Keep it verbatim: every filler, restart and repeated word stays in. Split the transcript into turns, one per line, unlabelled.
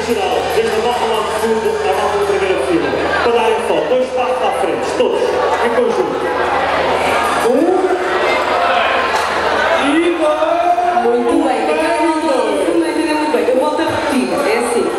tradicional, desde a volta lá do fundo à volta da primeira fila, para darem só dois passos à frente, todos, em conjunto. Um, e dois.
Muito bem, quem não entendeu muito bem, eu volto a repetir, é assim.